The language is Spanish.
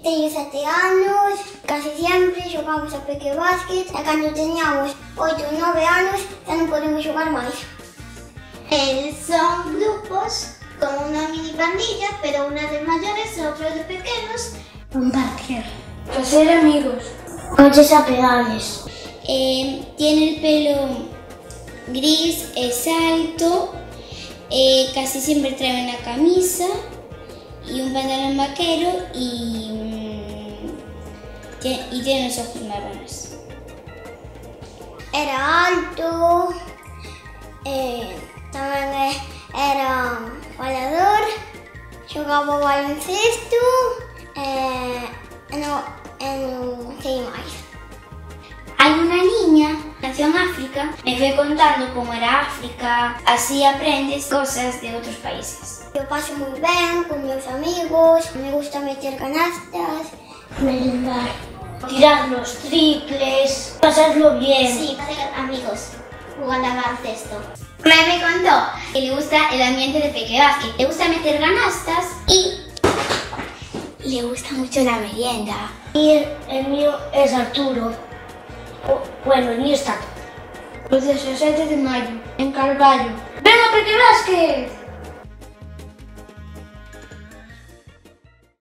Teño 7 anos, casi sempre xogamos a pequebásquet e cando teñamos 8 ou 9 anos xa non podemos xogar máis. Son grupos como unha mini pandilla, pero unha de maiores e outra de pequenos. Compartir. Hacer amigos. Coches a pedales. Tiene el pelo gris, es alto, casi siempre trae una camisa y un pantalón vaquero y tiene los ojos marrones. Era alto, tamén era falador, xogaba baloncesto e non sei máis. Hay una niña, nació en África, me fue contando cómo era África, así aprendes cosas de otros países. Eu paso moi ben con meus amigos, me gusta meter canastas, Merendar. Tirar los triples. Pasarlo bien. sí, hacer amigos jugando a baloncesto. Me contó que le gusta el ambiente de pequebásquet, le gusta meter canastas y le gusta mucho la merienda. Y el mío es Arturo. Bueno, el mío está. El 17 de mayo, en Carballo. ¡Venga, pequebásquet!